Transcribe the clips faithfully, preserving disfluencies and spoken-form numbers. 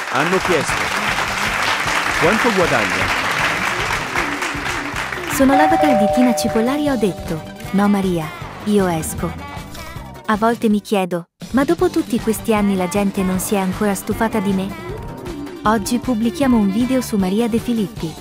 Hanno chiesto: quanto guadagna? Sono l'avatar di Tina Cipollari e ho detto: no Maria, io esco. A volte mi chiedo, ma dopo tutti questi anni la gente non si è ancora stufata di me? Oggi pubblichiamo un video su Maria De Filippi.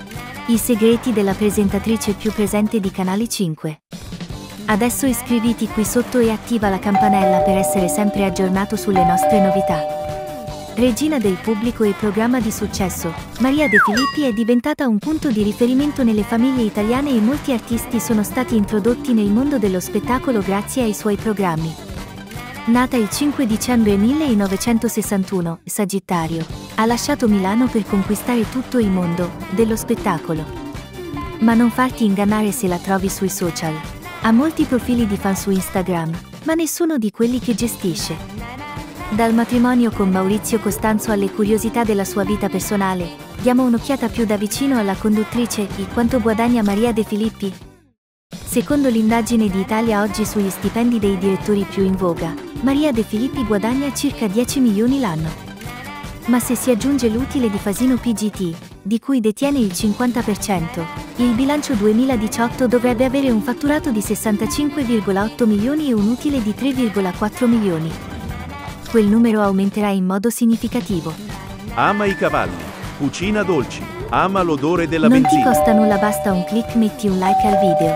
I segreti della presentatrice più presente di Canale cinque. Adesso iscriviti qui sotto e attiva la campanella per essere sempre aggiornato sulle nostre novità. Regina del pubblico e programma di successo, Maria De Filippi è diventata un punto di riferimento nelle famiglie italiane e molti artisti sono stati introdotti nel mondo dello spettacolo grazie ai suoi programmi. Nata il cinque dicembre millenovecentosessantuno, Sagittario, ha lasciato Milano per conquistare tutto il mondo dello spettacolo. Ma non farti ingannare se la trovi sui social. Ha molti profili di fan su Instagram, ma nessuno di quelli che gestisce. Dal matrimonio con Maurizio Costanzo alle curiosità della sua vita personale, diamo un'occhiata più da vicino alla conduttrice di Quanto guadagna Maria De Filippi? Secondo l'indagine di Italia Oggi sugli stipendi dei direttori più in voga, Maria De Filippi guadagna circa dieci milioni l'anno. Ma se si aggiunge l'utile di Fasino P G T, di cui detiene il cinquanta per cento, il bilancio duemiladiciotto dovrebbe avere un fatturato di sessantacinque virgola otto milioni e un utile di tre virgola quattro milioni. Quel numero aumenterà in modo significativo. Ama i cavalli, cucina dolci, ama l'odore della non benzina. Non ti costa nulla, basta un click, metti un like al video.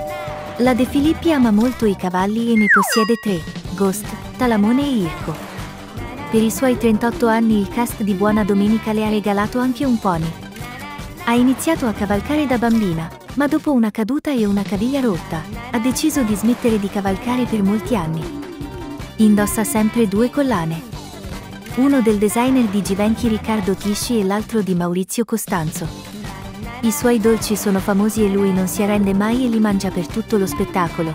La De Filippi ama molto i cavalli e ne possiede tre: Ghost, Talamone e Irco. Per i suoi trentotto anni il cast di Buona Domenica le ha regalato anche un pony. Ha iniziato a cavalcare da bambina, ma dopo una caduta e una caviglia rotta, ha deciso di smettere di cavalcare per molti anni. Indossa sempre due collane. Uno del designer di Givenchy Riccardo Tisci e l'altro di Maurizio Costanzo. I suoi dolci sono famosi e lui non si arrende mai e li mangia per tutto lo spettacolo.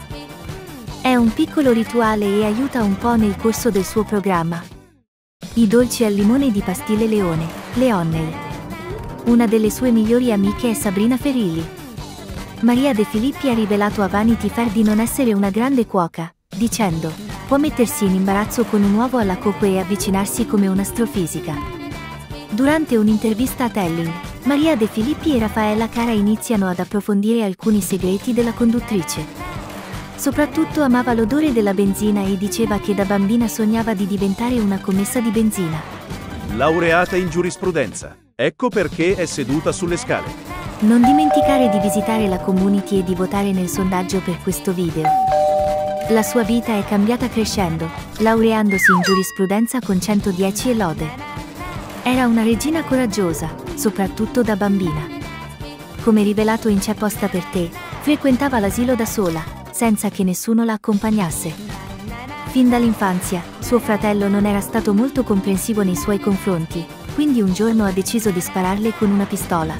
È un piccolo rituale e aiuta un po' nel corso del suo programma. I dolci al limone di Pastille Leone, Leonnel. Una delle sue migliori amiche è Sabrina Ferilli. Maria De Filippi ha rivelato a Vanity Fair di non essere una grande cuoca, dicendo: può mettersi in imbarazzo con un uovo alla cocco e avvicinarsi come un'astrofisica. Durante un'intervista a Telling, Maria De Filippi e Raffaella Cara iniziano ad approfondire alcuni segreti della conduttrice. Soprattutto amava l'odore della benzina e diceva che da bambina sognava di diventare una commessa di benzina. Laureata in giurisprudenza, ecco perché è seduta sulle scale. Non dimenticare di visitare la community e di votare nel sondaggio per questo video. La sua vita è cambiata crescendo, laureandosi in giurisprudenza con centodieci e lode. Era una regina coraggiosa, soprattutto da bambina. Come rivelato in C'è posta per te, frequentava l'asilo da sola, senza che nessuno la accompagnasse. Fin dall'infanzia, suo fratello non era stato molto comprensivo nei suoi confronti, quindi un giorno ha deciso di spararle con una pistola.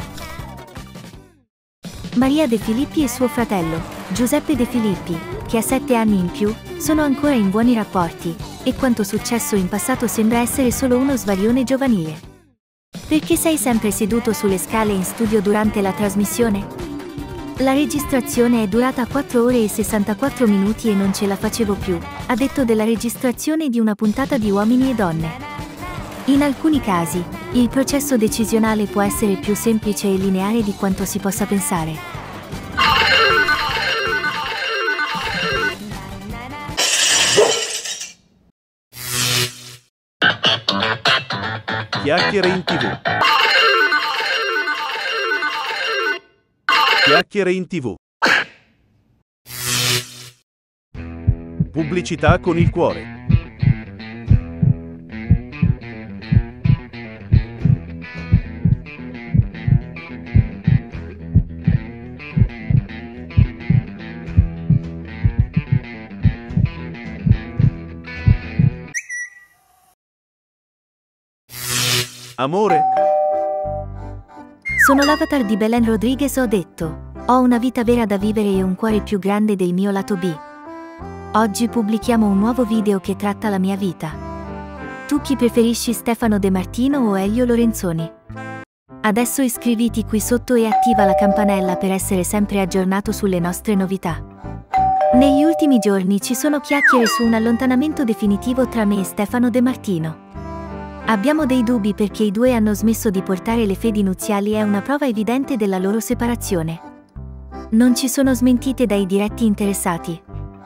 Maria De Filippi e suo fratello, Giuseppe De Filippi, che ha sette anni in più, sono ancora in buoni rapporti, e quanto successo in passato sembra essere solo uno svarione giovanile. Perché sei sempre seduto sulle scale in studio durante la trasmissione? La registrazione è durata quattro ore e sessantaquattro minuti e non ce la facevo più, ha detto della registrazione di una puntata di Uomini e Donne. In alcuni casi, il processo decisionale può essere più semplice e lineare di quanto si possa pensare. Chiacchiere in tivù. Chiacchiere in tivù. Pubblicità con il cuore. Amore? Sono l'avatar di Belen Rodriguez, ho detto. Ho una vita vera da vivere e un cuore più grande del mio lato B. Oggi pubblichiamo un nuovo video che tratta la mia vita. Tu chi preferisci, Stefano De Martino o Elio Lorenzoni? Adesso iscriviti qui sotto e attiva la campanella per essere sempre aggiornato sulle nostre novità. Negli ultimi giorni ci sono chiacchiere su un allontanamento definitivo tra me e Stefano De Martino. Abbiamo dei dubbi perché i due hanno smesso di portare le fedi nuziali, è una prova evidente della loro separazione. Non ci sono smentite dai diretti interessati.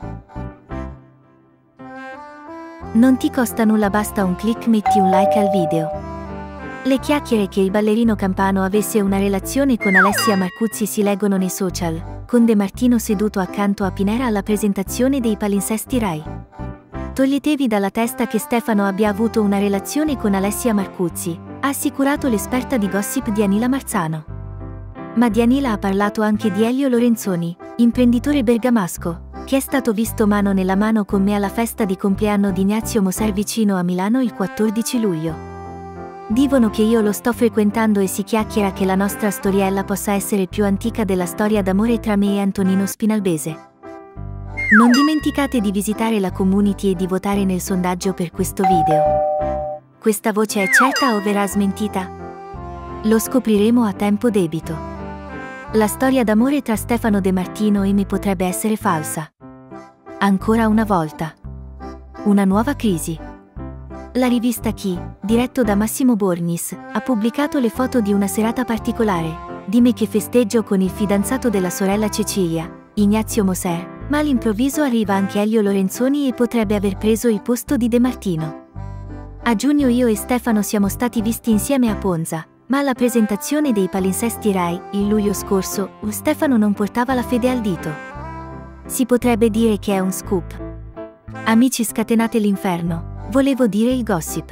Non ti costa nulla, basta un click, metti un like al video. Le chiacchiere che il ballerino Campano avesse una relazione con Alessia Marcuzzi si leggono nei social, con De Martino seduto accanto a Pinera alla presentazione dei palinsesti Rai. Toglietevi dalla testa che Stefano abbia avuto una relazione con Alessia Marcuzzi, ha assicurato l'esperta di gossip Dianila Marzano. Ma Dianila ha parlato anche di Elio Lorenzoni, imprenditore bergamasco, che è stato visto mano nella mano con me alla festa di compleanno di Ignazio Moser vicino a Milano il quattordici luglio. Dicono che io lo sto frequentando e si chiacchiera che la nostra storiella possa essere più antica della storia d'amore tra me e Antonino Spinalbese. Non dimenticate di visitare la community e di votare nel sondaggio per questo video. Questa voce è certa o verrà smentita? Lo scopriremo a tempo debito. La storia d'amore tra Stefano De Martino e me potrebbe essere falsa. Ancora una volta. Una nuova crisi. La rivista Chi, diretto da Massimo Borgnis, ha pubblicato le foto di una serata particolare, di me che festeggio con il fidanzato della sorella Cecilia, Ignazio Moser, ma all'improvviso arriva anche Elio Lorenzoni e potrebbe aver preso il posto di De Martino. A giugno io e Stefano siamo stati visti insieme a Ponza, ma alla presentazione dei palinsesti Rai, il luglio scorso, Stefano non portava la fede al dito. Si potrebbe dire che è un scoop. Amici, scatenate l'inferno. Volevo dire il gossip.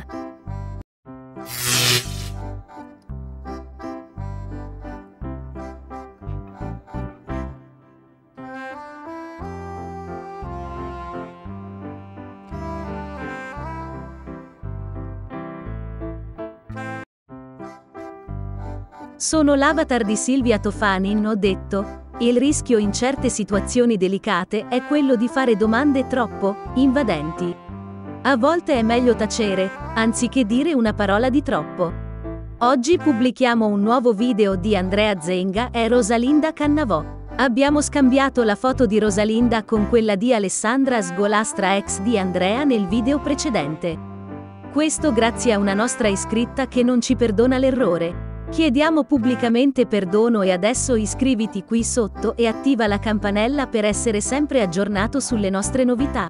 Sono l'avatar di Silvia Toffanin, ho detto. Il rischio in certe situazioni delicate è quello di fare domande troppo invadenti. A volte è meglio tacere, anziché dire una parola di troppo. Oggi pubblichiamo un nuovo video di Andrea Zenga e Rosalinda Cannavò. Abbiamo scambiato la foto di Rosalinda con quella di Alessandra Sgolastra, ex di Andrea, nel video precedente. Questo grazie a una nostra iscritta che non ci perdona l'errore. Chiediamo pubblicamente perdono e adesso iscriviti qui sotto e attiva la campanella per essere sempre aggiornato sulle nostre novità.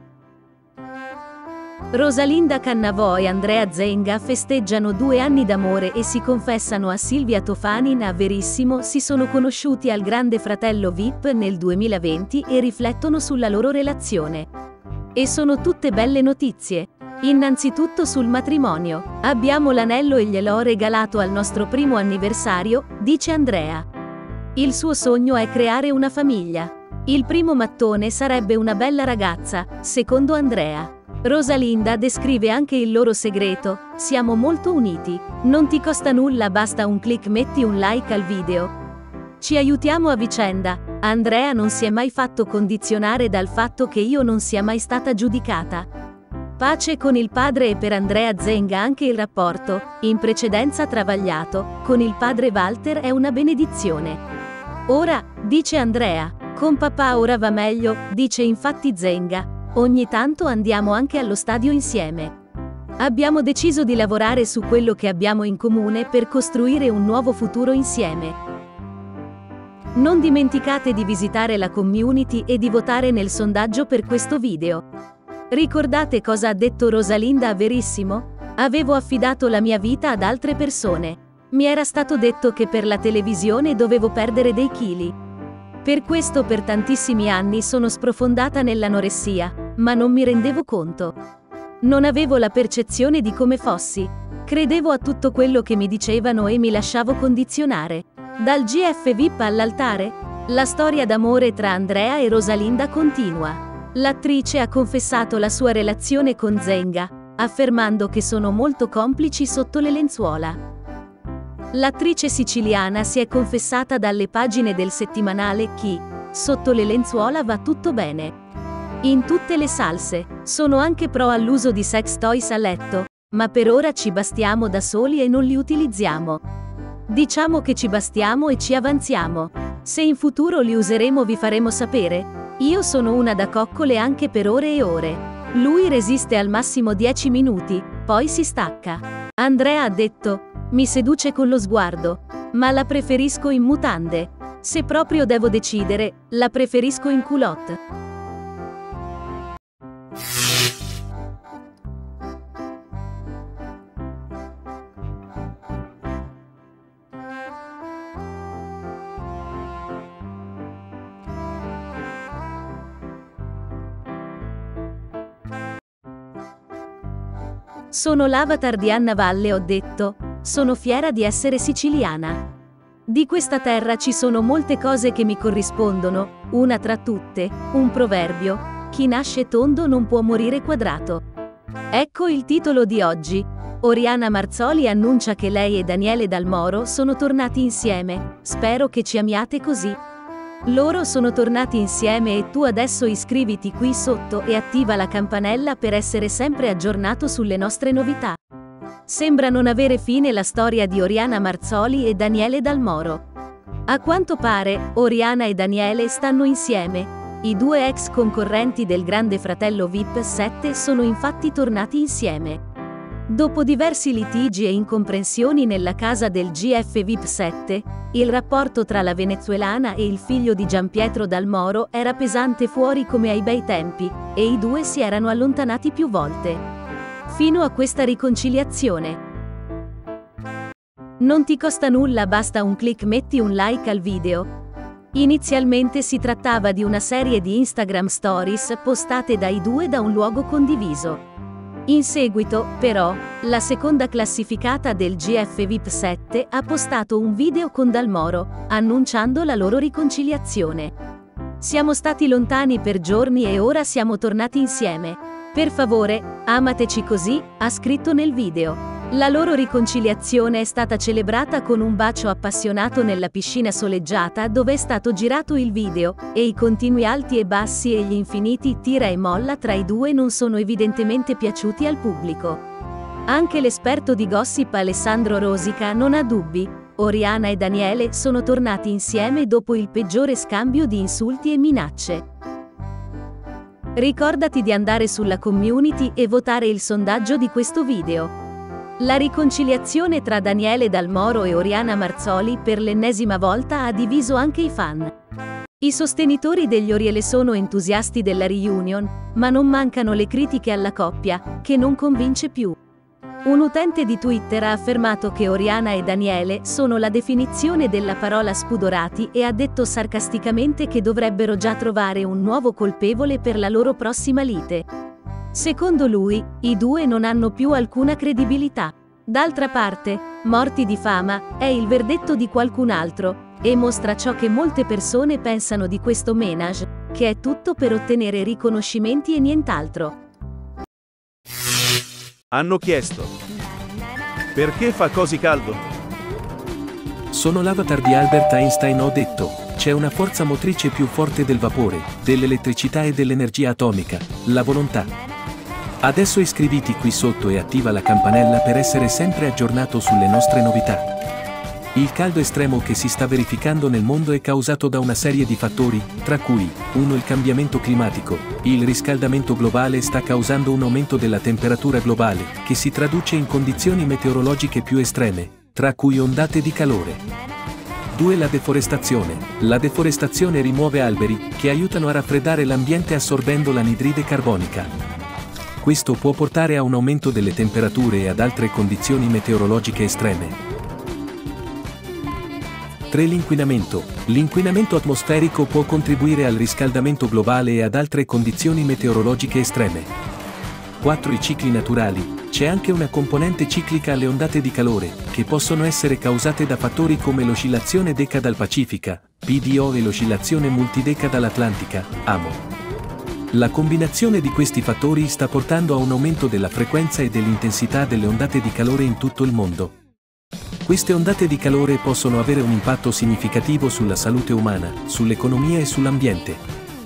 Rosalinda Cannavò e Andrea Zenga festeggiano due anni d'amore e si confessano a Silvia Toffanin. A Verissimo si sono conosciuti al Grande Fratello V I P nel duemilaventi e riflettono sulla loro relazione. E sono tutte belle notizie. Innanzitutto sul matrimonio. Abbiamo l'anello e gliel'ho regalato al nostro primo anniversario, dice Andrea. Il suo sogno è creare una famiglia. Il primo mattone sarebbe una bella ragazza, secondo Andrea. Rosalinda descrive anche il loro segreto: siamo molto uniti. Non ti costa nulla, basta un click, metti un like al video. Ci aiutiamo a vicenda. Andrea non si è mai fatto condizionare dal fatto che io non sia mai stata giudicata. Pace con il padre. E per Andrea Zenga anche il rapporto, in precedenza travagliato, con il padre Walter è una benedizione. Ora, dice Andrea, con papà ora va meglio, dice infatti Zenga. Ogni tanto andiamo anche allo stadio insieme. Abbiamo deciso di lavorare su quello che abbiamo in comune per costruire un nuovo futuro insieme. Non dimenticate di visitare la community e di votare nel sondaggio per questo video. Ricordate cosa ha detto Rosalinda a Verissimo? Avevo affidato la mia vita ad altre persone. Mi era stato detto che per la televisione dovevo perdere dei chili. Per questo per tantissimi anni sono sprofondata nell'anoressia, ma non mi rendevo conto. Non avevo la percezione di come fossi. Credevo a tutto quello che mi dicevano e mi lasciavo condizionare. Dal G F V I P all'altare, la storia d'amore tra Andrea e Rosalinda continua. L'attrice ha confessato la sua relazione con Zenga, affermando che sono molto complici sotto le lenzuola. L'attrice siciliana si è confessata dalle pagine del settimanale Chi, sotto le lenzuola va tutto bene. In tutte le salse, sono anche pro all'uso di sex toys a letto, ma per ora ci bastiamo da soli e non li utilizziamo. Diciamo che ci bastiamo e ci avanziamo. Se in futuro li useremo vi faremo sapere. Io sono una da coccole anche per ore e ore. Lui resiste al massimo dieci minuti, poi si stacca. Andrea ha detto: mi seduce con lo sguardo, ma la preferisco in mutande. Se proprio devo decidere, la preferisco in culotte. Sono l'avatar di Anna Valle, ho detto. Sono fiera di essere siciliana. Di questa terra ci sono molte cose che mi corrispondono, una tra tutte, un proverbio: chi nasce tondo non può morire quadrato. Ecco il titolo di oggi. Oriana Marzoli annuncia che lei e Daniele Dal Moro sono tornati insieme. Spero che ci amiate così. Loro sono tornati insieme e tu adesso iscriviti qui sotto e attiva la campanella per essere sempre aggiornato sulle nostre novità. Sembra non avere fine la storia di Oriana Marzoli e Daniele Dal Moro. A quanto pare, Oriana e Daniele stanno insieme. I due ex concorrenti del Grande Fratello V I P sette sono infatti tornati insieme. Dopo diversi litigi e incomprensioni nella casa del G F V I P sette, il rapporto tra la venezuelana e il figlio di Gianpietro Dal Moro era pesante fuori come ai bei tempi, e i due si erano allontanati più volte. Fino a questa riconciliazione. Non ti costa nulla, basta un click, metti un like al video. Inizialmente si trattava di una serie di Instagram Stories postate dai due da un luogo condiviso. In seguito, però, la seconda classificata del G F V I P sette ha postato un video con Dal Moro, annunciando la loro riconciliazione. Siamo stati lontani per giorni e ora siamo tornati insieme. Per favore, amateci così, ha scritto nel video. La loro riconciliazione è stata celebrata con un bacio appassionato nella piscina soleggiata dove è stato girato il video, e i continui alti e bassi e gli infiniti tira e molla tra i due non sono evidentemente piaciuti al pubblico. Anche l'esperto di gossip Alessandro Rosica non ha dubbi: Oriana e Daniele sono tornati insieme dopo il peggiore scambio di insulti e minacce. Ricordati di andare sulla community e votare il sondaggio di questo video. La riconciliazione tra Daniele Dal Moro e Oriana Marzoli per l'ennesima volta ha diviso anche i fan. I sostenitori degli Oriele sono entusiasti della reunion, ma non mancano le critiche alla coppia, che non convince più. Un utente di Twitter ha affermato che Oriana e Daniele sono la definizione della parola spudorati e ha detto sarcasticamente che dovrebbero già trovare un nuovo colpevole per la loro prossima lite. Secondo lui, i due non hanno più alcuna credibilità. D'altra parte, morti di fama, è il verdetto di qualcun altro, e mostra ciò che molte persone pensano di questo ménage, che è tutto per ottenere riconoscimenti e nient'altro. Hanno chiesto: perché fa così caldo? Sono l'avatar di Albert Einstein, ho detto. C'è una forza motrice più forte del vapore, dell'elettricità e dell'energia atomica, la volontà. Adesso iscriviti qui sotto e attiva la campanella per essere sempre aggiornato sulle nostre novità. Il caldo estremo che si sta verificando nel mondo è causato da una serie di fattori, tra cui, uno il cambiamento climatico. Il riscaldamento globale sta causando un aumento della temperatura globale, che si traduce in condizioni meteorologiche più estreme, tra cui ondate di calore. due La deforestazione. La deforestazione rimuove alberi, che aiutano a raffreddare l'ambiente assorbendo l'anidride carbonica. Questo può portare a un aumento delle temperature e ad altre condizioni meteorologiche estreme. tre L'inquinamento. L'inquinamento atmosferico può contribuire al riscaldamento globale e ad altre condizioni meteorologiche estreme. quattro I cicli naturali. C'è anche una componente ciclica alle ondate di calore, che possono essere causate da fattori come l'oscillazione decadal-pacifica, P D O, e l'oscillazione multidecadal-atlantica, A M O. La combinazione di questi fattori sta portando a un aumento della frequenza e dell'intensità delle ondate di calore in tutto il mondo. Queste ondate di calore possono avere un impatto significativo sulla salute umana, sull'economia e sull'ambiente.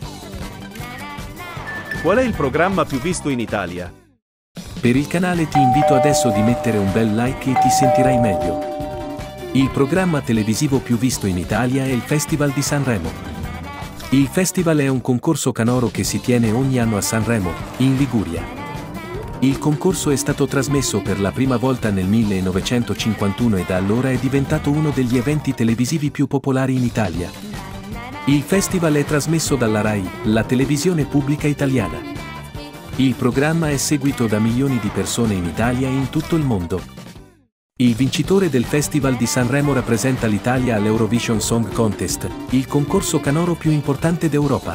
Qual è il programma più visto in Italia? Per il canale ti invito adesso di mettere un bel like e ti sentirai meglio. Il programma televisivo più visto in Italia è il Festival di Sanremo. Il festival è un concorso canoro che si tiene ogni anno a Sanremo, in Liguria. Il concorso è stato trasmesso per la prima volta nel millenovecentocinquantuno e da allora è diventato uno degli eventi televisivi più popolari in Italia. Il festival è trasmesso dalla Rai, la televisione pubblica italiana. Il programma è seguito da milioni di persone in Italia e in tutto il mondo. Il vincitore del Festival di Sanremo rappresenta l'Italia all'Eurovision Song Contest, il concorso canoro più importante d'Europa.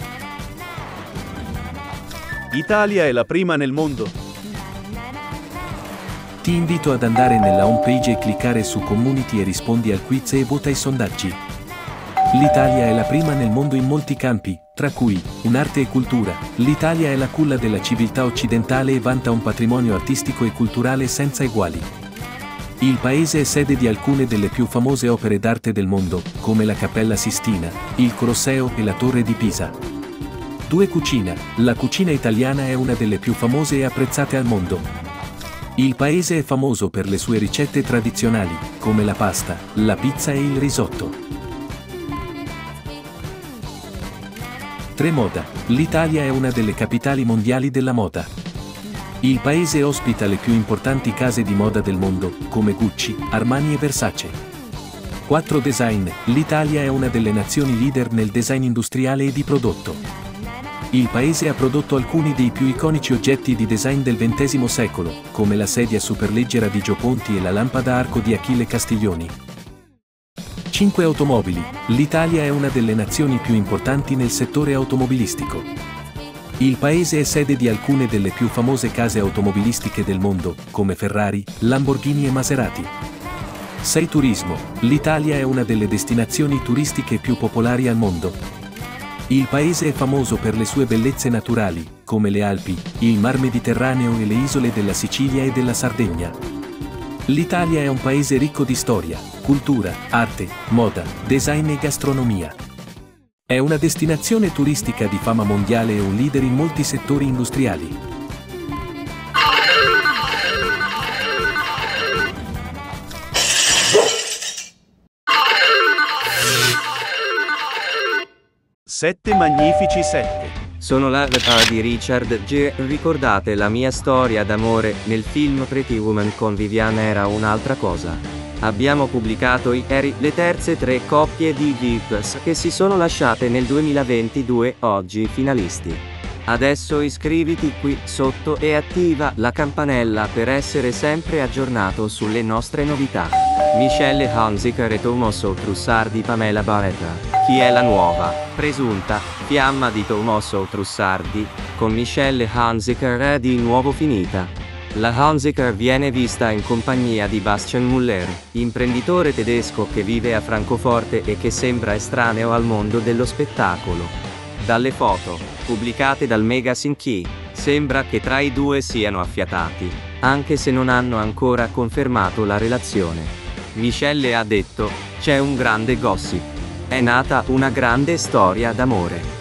Italia è la prima nel mondo. Ti invito ad andare nella homepage e cliccare su Community e rispondi al quiz e vota i sondaggi. L'Italia è la prima nel mondo in molti campi, tra cui un'arte e cultura. L'Italia è la culla della civiltà occidentale e vanta un patrimonio artistico e culturale senza eguali. Il paese è sede di alcune delle più famose opere d'arte del mondo, come la Cappella Sistina, il Colosseo e la Torre di Pisa. Due cucina. La cucina italiana è una delle più famose e apprezzate al mondo. Il paese è famoso per le sue ricette tradizionali, come la pasta, la pizza e il risotto. tre Moda. L'Italia è una delle capitali mondiali della moda. Il paese ospita le più importanti case di moda del mondo, come Gucci, Armani e Versace. quattro Design. L'Italia è una delle nazioni leader nel design industriale e di prodotto. Il paese ha prodotto alcuni dei più iconici oggetti di design del ventesimo secolo, come la sedia superleggera di Gio Ponti e la lampada a arco di Achille Castiglioni. cinque Automobili. L'Italia è una delle nazioni più importanti nel settore automobilistico. Il paese è sede di alcune delle più famose case automobilistiche del mondo, come Ferrari, Lamborghini e Maserati. sei Turismo. L'Italia è una delle destinazioni turistiche più popolari al mondo. Il paese è famoso per le sue bellezze naturali, come le Alpi, il Mar Mediterraneo e le isole della Sicilia e della Sardegna. L'Italia è un paese ricco di storia, cultura, arte, moda, design e gastronomia. È una destinazione turistica di fama mondiale e un leader in molti settori industriali. Sette magnifici sette. Sono l'avatar di Richard Gere. Ricordate la mia storia d'amore? Nel film Pretty Woman con Vivian era un'altra cosa. Abbiamo pubblicato ieri le terze tre coppie di V I Ps che si sono lasciate nel duemilaventidue, oggi finalisti. Adesso iscriviti qui sotto e attiva la campanella per essere sempre aggiornato sulle nostre novità. Michelle Hunziker e Tommaso Trussardi. Pamela Barretta. Chi è la nuova, presunta, fiamma di Tommaso Trussardi? Con Michelle Hunziker è di nuovo finita. La Hunziker viene vista in compagnia di Bastian Müller, imprenditore tedesco che vive a Francoforte e che sembra estraneo al mondo dello spettacolo. Dalle foto, pubblicate dal magazine Key, sembra che tra i due siano affiatati, anche se non hanno ancora confermato la relazione. Michelle ha detto: "C'è un grande gossip. È nata una grande storia d'amore".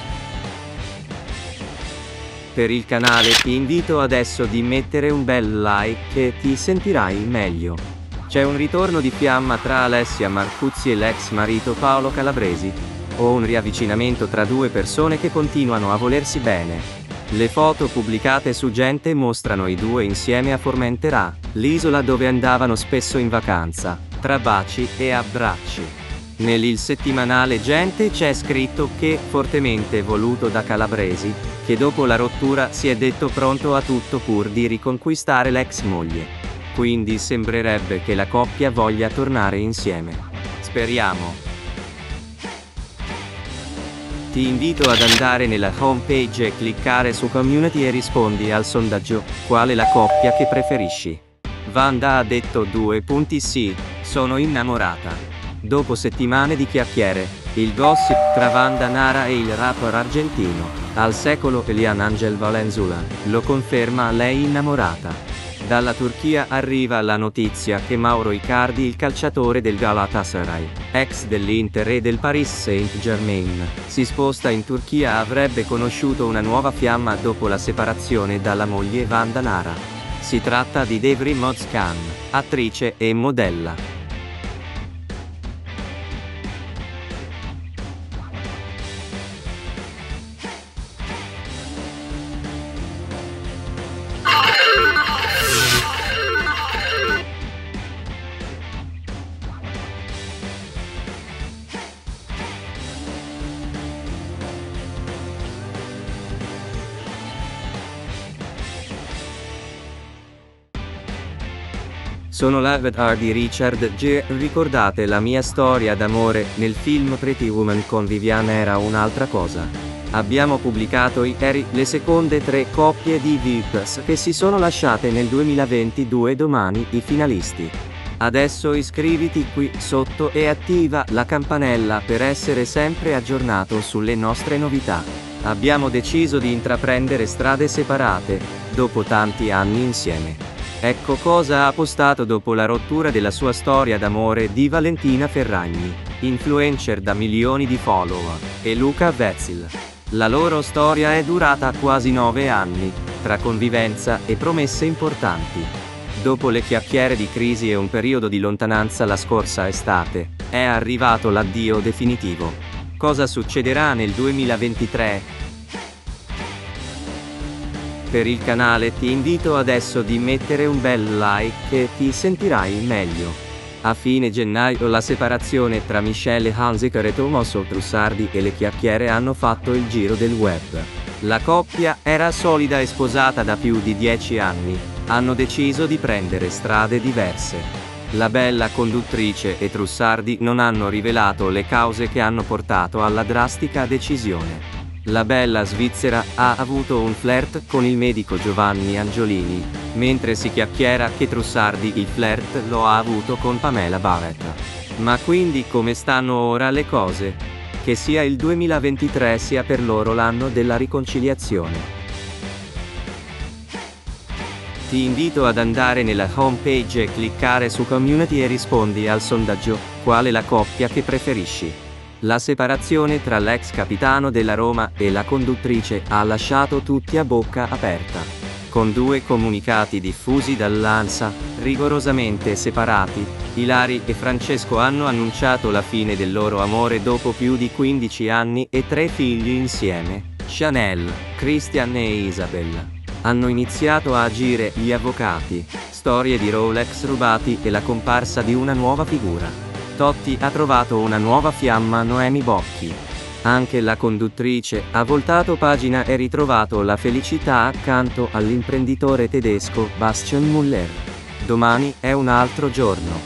Per il canale ti invito adesso di mettere un bel like e ti sentirai meglio. C'è un ritorno di fiamma tra Alessia Marcuzzi e l'ex marito Paolo Calabresi? O un riavvicinamento tra due persone che continuano a volersi bene? Le foto pubblicate su Gente mostrano i due insieme a Formentera, l'isola dove andavano spesso in vacanza, tra baci e abbracci. Nel settimanale Gente c'è scritto che, fortemente voluto da Calabresi, che dopo la rottura si è detto pronto a tutto pur di riconquistare l'ex moglie. Quindi sembrerebbe che la coppia voglia tornare insieme. Speriamo. Ti invito ad andare nella homepage e cliccare su Community e rispondi al sondaggio: qual è la coppia che preferisci? Wanda ha detto due punti sì, sono innamorata. Dopo settimane di chiacchiere, il gossip tra Wanda Nara e il rapper argentino, al secolo Elian Angel Valenzuela, lo conferma lei innamorata. Dalla Turchia arriva la notizia che Mauro Icardi, il calciatore del Galatasaray, ex dell'Inter e del Paris Saint-Germain, si sposta in Turchia. Avrebbe conosciuto una nuova fiamma dopo la separazione dalla moglie Wanda Nara. Si tratta di Devrim Özkan, attrice e modella. Sono l'avatar di Richard Gere. Ricordate la mia storia d'amore nel film Pretty Woman con Vivian era un'altra cosa. Abbiamo pubblicato ieri le seconde tre coppie di V I Ps che si sono lasciate nel duemilaventidue, domani i finalisti. Adesso iscriviti qui sotto e attiva la campanella per essere sempre aggiornato sulle nostre novità. Abbiamo deciso di intraprendere strade separate, dopo tanti anni insieme. Ecco cosa ha postato dopo la rottura della sua storia d'amore di Valentina Ferragni, influencer da milioni di follower, e Luca Vezzil. La loro storia è durata quasi nove anni, tra convivenza e promesse importanti. Dopo le chiacchiere di crisi e un periodo di lontananza la scorsa estate, è arrivato l'addio definitivo. Cosa succederà nel duemilaventitré? Per il canale ti invito adesso di mettere un bel like e ti sentirai meglio. A fine gennaio la separazione tra Michelle Hunziker e Tommaso Trussardi e le chiacchiere hanno fatto il giro del web. La coppia era solida e sposata da più di dieci anni, hanno deciso di prendere strade diverse. La bella conduttrice e Trussardi non hanno rivelato le cause che hanno portato alla drastica decisione. La bella svizzera ha avuto un flirt con il medico Giovanni Angiolini, mentre si chiacchiera che Trussardi il flirt lo ha avuto con Pamela Barrett. Ma quindi come stanno ora le cose? Che sia il duemilaventitré sia per loro l'anno della riconciliazione. Ti invito ad andare nella homepage e cliccare su Community e rispondi al sondaggio: qual è la coppia che preferisci? La separazione tra l'ex capitano della Roma e la conduttrice ha lasciato tutti a bocca aperta. Con due comunicati diffusi dall'ANSA, rigorosamente separati, Ilari e Francesco hanno annunciato la fine del loro amore dopo più di quindici anni e tre figli insieme: Chanel, Christian e Isabel. Hanno iniziato a agire gli avvocati, storie di Rolex rubati e la comparsa di una nuova figura. Totti ha trovato una nuova fiamma, Noemi Bocchi. Anche la conduttrice ha voltato pagina e ritrovato la felicità accanto all'imprenditore tedesco Bastian Müller. Domani è un altro giorno.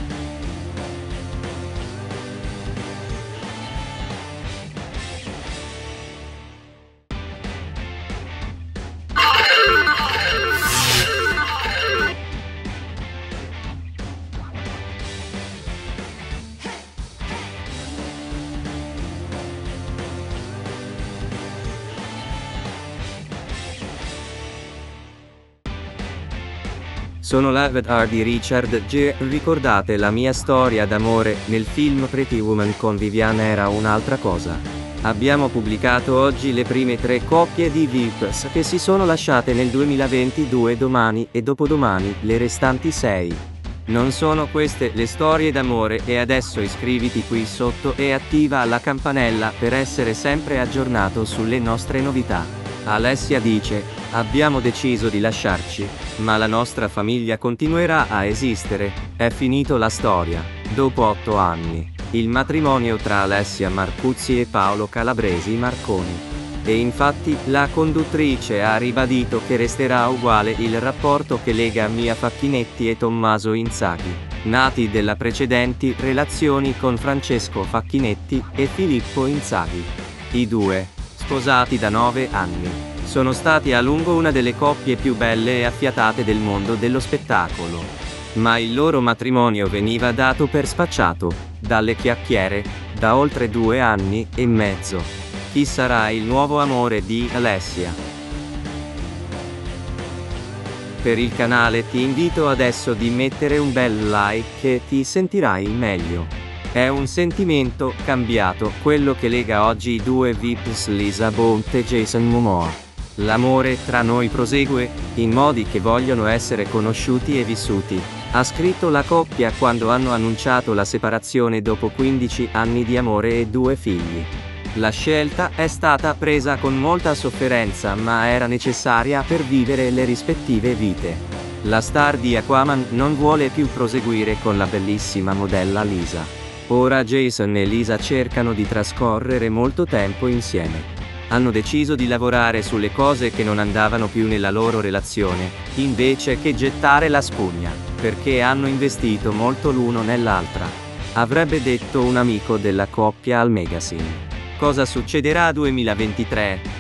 Sono l'avatar di Richard Gere. Ricordate la mia storia d'amore nel film Pretty Woman con Vivian era un'altra cosa. Abbiamo pubblicato oggi le prime tre coppie di V I Ps che si sono lasciate nel duemilaventidue, domani e dopodomani le restanti sei. Non sono queste le storie d'amore e adesso iscriviti qui sotto e attiva la campanella per essere sempre aggiornato sulle nostre novità. Alessia dice: abbiamo deciso di lasciarci, ma la nostra famiglia continuerà a esistere, è finito la storia. Dopo otto anni, il matrimonio tra Alessia Marcuzzi e Paolo Calabresi Marconi. E infatti, la conduttrice ha ribadito che resterà uguale il rapporto che lega Mia Facchinetti e Tommaso Inzaghi, nati delle precedenti relazioni con Francesco Facchinetti e Filippo Inzaghi. I due, sposati da nove anni, sono stati a lungo una delle coppie più belle e affiatate del mondo dello spettacolo. Ma il loro matrimonio veniva dato per spacciato, dalle chiacchiere, da oltre due anni e mezzo. Chi sarà il nuovo amore di Alessia? Per il canale ti invito adesso di mettere un bel like e ti sentirai meglio. È un sentimento cambiato quello che lega oggi i due V I Ps Lisa Bonet e Jason Momoa. L'amore tra noi prosegue, in modi che vogliono essere conosciuti e vissuti, ha scritto la coppia quando hanno annunciato la separazione dopo quindici anni di amore e due figli. La scelta è stata presa con molta sofferenza, ma era necessaria per vivere le rispettive vite. La star di Aquaman non vuole più proseguire con la bellissima modella Lisa. Ora Jason e Lisa cercano di trascorrere molto tempo insieme. Hanno deciso di lavorare sulle cose che non andavano più nella loro relazione, invece che gettare la spugna. perché hanno investito molto l'uno nell'altra. Avrebbe detto un amico della coppia al magazine. Cosa succederà duemilaventitré?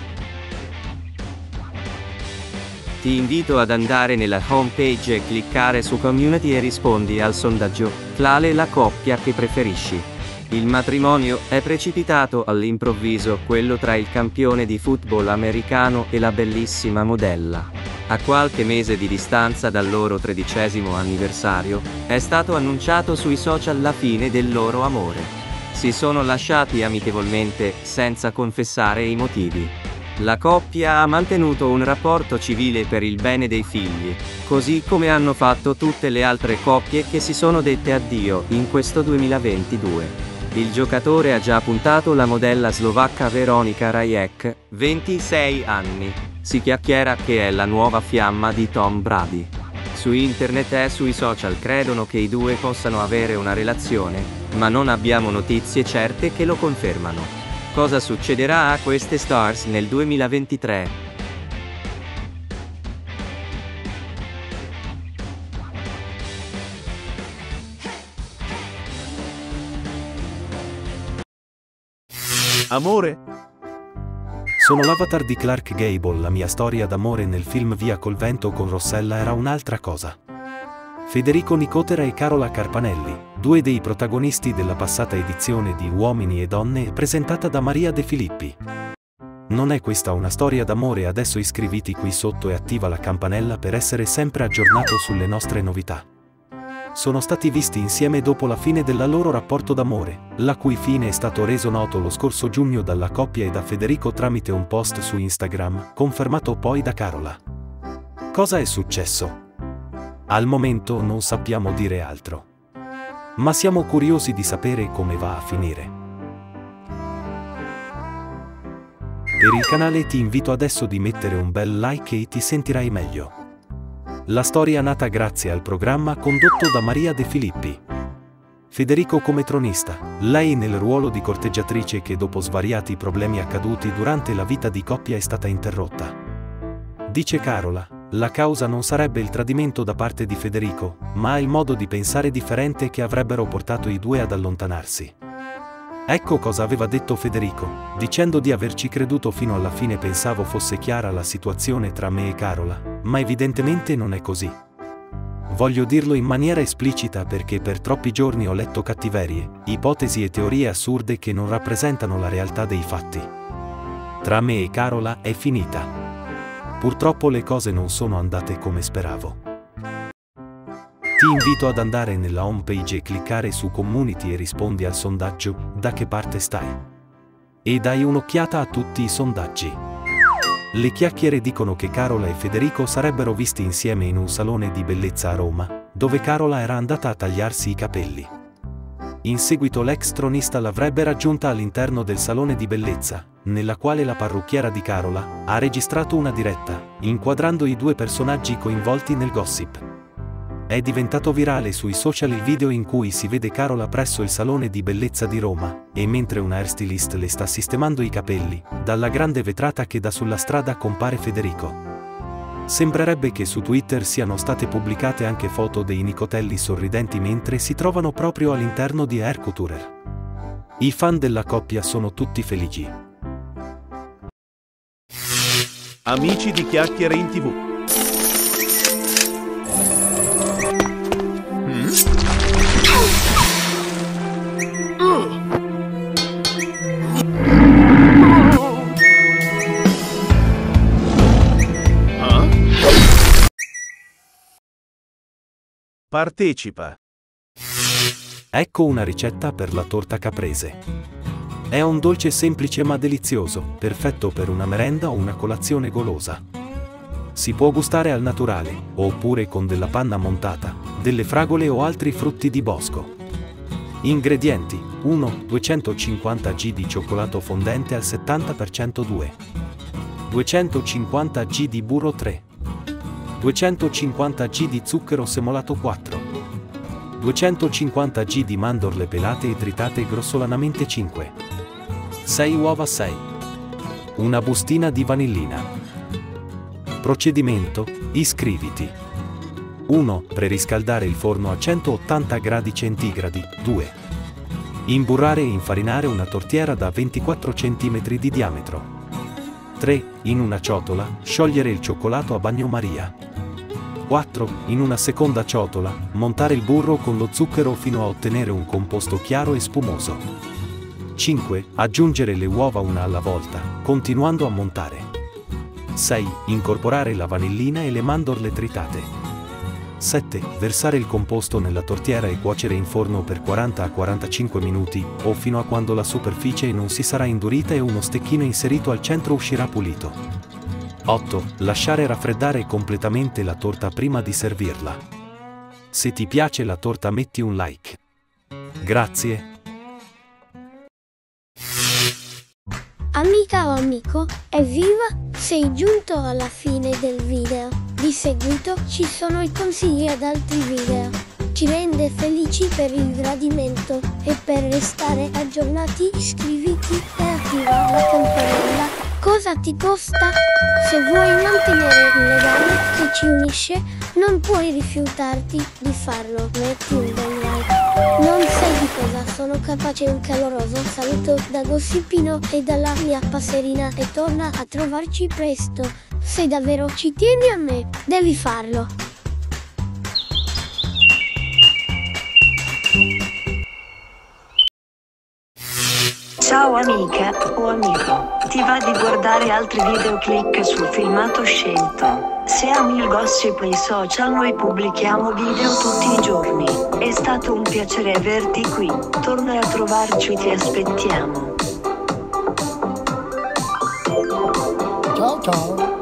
Ti invito ad andare nella homepage e cliccare su Community e rispondi al sondaggio: quale la coppia che preferisci? Il matrimonio è precipitato all'improvviso, quello tra il campione di football americano e la bellissima modella. A qualche mese di distanza dal loro tredicesimo anniversario, è stato annunciato sui social la fine del loro amore. Si sono lasciati amichevolmente, senza confessare i motivi. La coppia ha mantenuto un rapporto civile per il bene dei figli, così come hanno fatto tutte le altre coppie che si sono dette addio in questo duemilaventidue. Il giocatore ha già puntato la modella slovacca Veronika Rajek, ventisei anni. Si chiacchiera che è la nuova fiamma di Tom Brady. Su internet e sui social credono che i due possano avere una relazione, ma non abbiamo notizie certe che lo confermano. Cosa succederà a queste stars nel duemilaventitré? Amore? Sono l'avatar di Clark Gable. La mia storia d'amore nel film Via col vento con Rossella era un'altra cosa. Federico Nicotera e Carola Carpanelli, due dei protagonisti della passata edizione di Uomini e Donne presentata da Maria De Filippi. Non è questa una storia d'amore? Adesso iscriviti qui sotto e attiva la campanella per essere sempre aggiornato sulle nostre novità. Sono stati visti insieme dopo la fine del loro rapporto d'amore, la cui fine è stato reso noto lo scorso giugno dalla coppia e da Federico tramite un post su Instagram, confermato poi da Carola. Cosa è successo? Al momento non sappiamo dire altro. Ma siamo curiosi di sapere come va a finire. Per il canale ti invito adesso di mettere un bel like e ti sentirai meglio. La storia nata grazie al programma condotto da Maria De Filippi. Federico come tronista, lei nel ruolo di corteggiatrice che dopo svariati problemi accaduti durante la vita di coppia è stata interrotta. Dice Carola: la causa non sarebbe il tradimento da parte di Federico, ma il modo di pensare differente che avrebbero portato i due ad allontanarsi. Ecco cosa aveva detto Federico, dicendo di averci creduto fino alla fine. Pensavo fosse chiara la situazione tra me e Carola, ma evidentemente non è così. Voglio dirlo in maniera esplicita perché per troppi giorni ho letto cattiverie, ipotesi e teorie assurde che non rappresentano la realtà dei fatti. Tra me e Carola è finita. Purtroppo le cose non sono andate come speravo. Ti invito ad andare nella homepage e cliccare su Community e rispondi al sondaggio: da che parte stai? E dai un'occhiata a tutti i sondaggi. Le chiacchiere dicono che Carola e Federico sarebbero visti insieme in un salone di bellezza a Roma, dove Carola era andata a tagliarsi i capelli. In seguito l'ex tronista l'avrebbe raggiunta all'interno del salone di bellezza, nella quale la parrucchiera di Carola ha registrato una diretta, inquadrando i due personaggi coinvolti nel gossip. È diventato virale sui social il video in cui si vede Carola presso il salone di bellezza di Roma, e mentre una hairstylist le sta sistemando i capelli, dalla grande vetrata che dà sulla strada compare Federico. Sembrerebbe che su Twitter siano state pubblicate anche foto dei nicotelli sorridenti mentre si trovano proprio all'interno di Hair Couture. I fan della coppia sono tutti felici. Amici di Chiacchiere in tivù. Mm? Ah? Partecipa. Ecco una ricetta per la torta caprese. È un dolce semplice ma delizioso, perfetto per una merenda o una colazione golosa. Si può gustare al naturale, oppure con della panna montata, delle fragole o altri frutti di bosco. Ingredienti: uno duecentocinquanta grammi di cioccolato fondente al settanta per cento due duecentocinquanta grammi di burro tre duecentocinquanta grammi di zucchero semolato quattro duecentocinquanta grammi di mandorle pelate e tritate grossolanamente cinque sei uova sei una bustina di vanillina. Procedimento: iscriviti, uno. Preriscaldare il forno a centottanta gradi centigradi. due. Imburrare e infarinare una tortiera da ventiquattro centimetri di diametro. tre. In una ciotola, sciogliere il cioccolato a bagnomaria. quattro. In una seconda ciotola, montare il burro con lo zucchero fino a ottenere un composto chiaro e spumoso. cinque. Aggiungere le uova una alla volta, continuando a montare. sei. Incorporare la vanillina e le mandorle tritate. sette. Versare il composto nella tortiera e cuocere in forno per quaranta a quarantacinque minuti, o fino a quando la superficie non si sarà indurita e uno stecchino inserito al centro uscirà pulito. otto. Lasciare raffreddare completamente la torta prima di servirla. Se ti piace la torta metti un like. Grazie. Amica o amico, evviva! Sei giunto alla fine del video. Di seguito ci sono i consigli ad altri video. Ci rende felici per il gradimento e per restare aggiornati iscriviti e attiva la campanella. Cosa ti costa? Se vuoi mantenere il legame che ci unisce, non puoi rifiutarti di farlo. Metti un bel like. Non sai di cosa sono capace. Un caloroso saluto da Gossipino e dalla mia passerina e torna a trovarci presto. Se davvero ci tieni a me, devi farlo. Ciao amica o amico, ti va di guardare altri video? Clicca sul filmato scelto. Se ami il gossip e i social, noi pubblichiamo video tutti i giorni. È stato un piacere averti qui, torna a trovarci, ti aspettiamo. Ciao ciao.